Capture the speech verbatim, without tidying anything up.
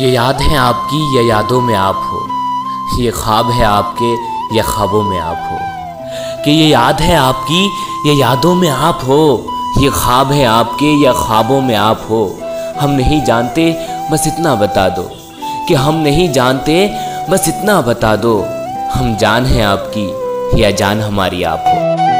ये याद है आपकी या यादों में आप हो, ये ख्वाब है आपके या ख्वाबों में आप हो। कि ये याद है आपकी या यादों में आप हो, ये ख्वाब है आपके या ख्वाबों में आप हो। हम नहीं जानते बस इतना बता दो कि हम नहीं जानते बस इतना बता दो। हम जान हैं आपकी या जान हमारी आप हो।